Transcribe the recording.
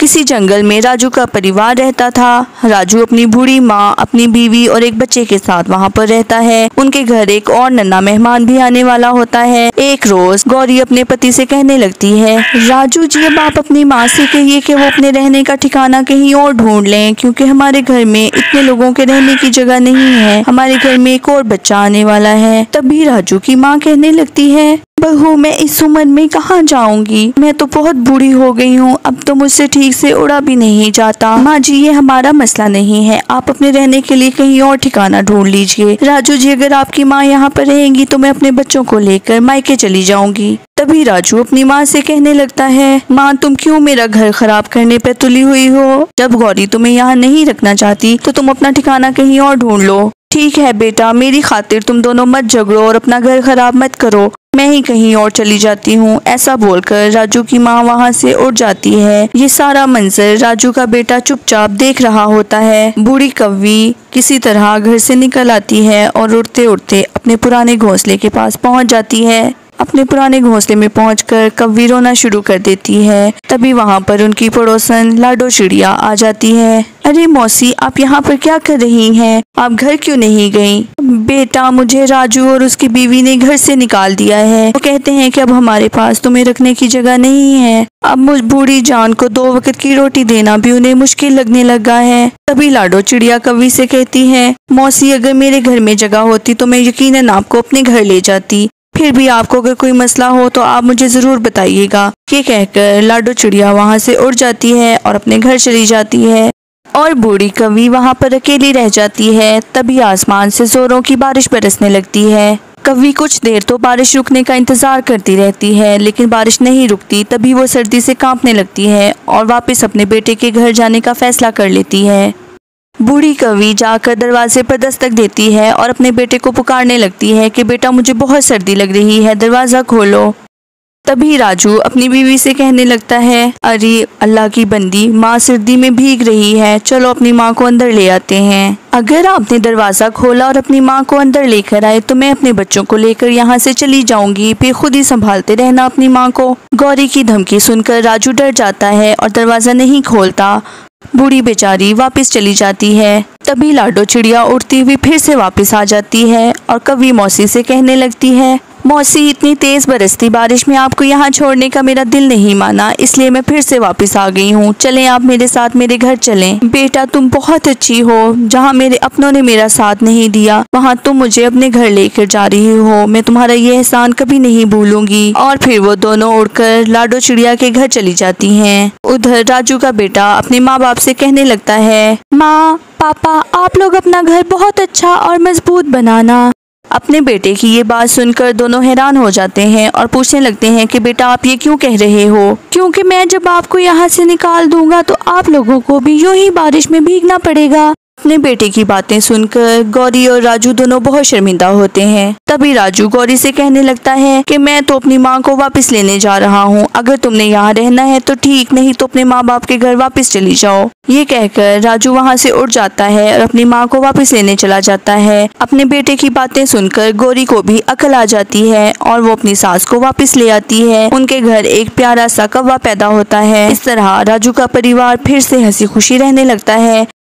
किसी जंगल में राजू का परिवार रहता था। राजू अपनी बूढ़ी माँ, अपनी बीवी और एक बच्चे के साथ वहाँ पर रहता है। उनके घर एक और नन्हा मेहमान भी आने वाला होता है। एक रोज गौरी अपने पति से कहने लगती है, राजू जी अब आप अपनी माँ से कहिए कि वो अपने रहने का ठिकाना कहीं और ढूंढ लें, क्योंकि हमारे घर में इतने लोगों के रहने की जगह नहीं है। हमारे घर में एक और बच्चा आने वाला है। तभी राजू की माँ कहने लगती है, बहू मैं इस उम्र में कहाँ जाऊंगी, मैं तो बहुत बूढ़ी हो गई हूँ, अब तो मुझसे ठीक से उड़ा भी नहीं जाता। माँ जी ये हमारा मसला नहीं है, आप अपने रहने के लिए कहीं और ठिकाना ढूंढ लीजिए। राजू जी अगर आपकी माँ यहाँ पर रहेंगी तो मैं अपने बच्चों को लेकर मायके चली जाऊंगी। तभी राजू अपनी माँ से कहने लगता है, माँ तुम क्यों मेरा घर खराब करने पे तुली हुई हो? जब गौरी तुम्हें यहाँ नहीं रखना चाहती तो तुम अपना ठिकाना कहीं और ढूंढ लो। ठीक है बेटा, मेरी खातिर तुम दोनों मत झगड़ो और अपना घर खराब मत करो, मैं ही कहीं और चली जाती हूँ। ऐसा बोलकर राजू की माँ वहाँ से उठ जाती है। ये सारा मंजर राजू का बेटा चुपचाप देख रहा होता है। बूढ़ी कौवी किसी तरह घर से निकल आती है और उड़ते उड़ते अपने पुराने घोंसले के पास पहुँच जाती है। अपने पुराने घोंसले में पहुंचकर कौवी रोना शुरू कर देती है। तभी वहां पर उनकी पड़ोसन लाडो चिड़िया आ जाती है। अरे मौसी आप यहाँ पर क्या कर रही हैं? आप घर क्यों नहीं गई? बेटा मुझे राजू और उसकी बीवी ने घर से निकाल दिया है। वो कहते हैं कि अब हमारे पास तुम्हें रखने की जगह नहीं है। अब मुझ बूढ़ी जान को 2 वक्त की रोटी देना भी उन्हें मुश्किल लगने लगा है। तभी लाडो चिड़िया कौवी से कहती है, मौसी अगर मेरे घर में जगह होती तो मैं यकीनन आपको अपने घर ले जाती। फिर भी आपको अगर कोई मसला हो तो आप मुझे जरूर बताइएगा। ये कहकर लाडो चिड़िया वहाँ से उड़ जाती है और अपने घर चली जाती है और बूढ़ी कौवी वहाँ पर अकेली रह जाती है। तभी आसमान से जोरों की बारिश बरसने लगती है। कौवी कुछ देर तो बारिश रुकने का इंतजार करती रहती है, लेकिन बारिश नहीं रुकती। तभी वो सर्दी से कांपने लगती है और वापस अपने बेटे के घर जाने का फैसला कर लेती है। बूढ़ी कौवी जाकर दरवाजे पर दस्तक देती है और अपने बेटे को पुकारने लगती है कि बेटा मुझे बहुत सर्दी लग रही है, दरवाजा खोलो। तभी राजू अपनी बीवी से कहने लगता है, अरे अल्लाह की बंदी, माँ सर्दी में भीग रही है, चलो अपनी माँ को अंदर ले आते हैं। अगर आपने दरवाजा खोला और अपनी माँ को अंदर लेकर आए तो मैं अपने बच्चों को लेकर यहाँ से चली जाऊंगी, फिर खुद ही संभालते रहना अपनी माँ को। गौरी की धमकी सुनकर राजू डर जाता है और दरवाजा नहीं खोलता। बूढ़ी बेचारी वापस चली जाती है। तभी लाडो चिड़िया उड़ती हुई फिर से वापस आ जाती है और कौवी मौसी से कहने लगती है, मौसी इतनी तेज बरसती बारिश में आपको यहाँ छोड़ने का मेरा दिल नहीं माना, इसलिए मैं फिर से वापस आ गई हूँ। चलें आप मेरे साथ मेरे घर चलें। बेटा तुम बहुत अच्छी हो, जहाँ मेरे अपनों ने मेरा साथ नहीं दिया वहाँ तुम मुझे अपने घर लेकर जा रही हो, मैं तुम्हारा ये एहसान कभी नहीं भूलूंगी। और फिर वो दोनों उड़कर लाडो चिड़िया के घर चली जाती हैं। उधर राजू का बेटा अपने माँ बाप से कहने लगता है, माँ पापा आप लोग अपना घर बहुत अच्छा और मजबूत बनाना। अपने बेटे की ये बात सुनकर दोनों हैरान हो जाते हैं और पूछने लगते हैं कि बेटा आप ये क्यों कह रहे हो? क्योंकि मैं जब आपको यहाँ से निकाल दूंगा तो आप लोगों को भी यूं ही बारिश में भीगना पड़ेगा। अपने बेटे की बातें सुनकर गौरी और राजू दोनों बहुत शर्मिंदा होते हैं। तभी राजू गौरी से कहने लगता है कि मैं तो अपनी माँ को वापस लेने जा रहा हूँ, अगर तुमने यहाँ रहना है तो ठीक, नहीं तो अपने माँ बाप के घर वापस चली जाओ। ये कहकर राजू वहाँ से उठ जाता है और अपनी माँ को वापस लेने चला जाता है। अपने बेटे की बातें सुनकर गौरी को भी अकल आ जाती है और वो अपनी सास को वापस ले आती है। उनके घर एक प्यारा सा कौवा पैदा होता है। इस तरह राजू का परिवार फिर से हंसी खुशी रहने लगता है।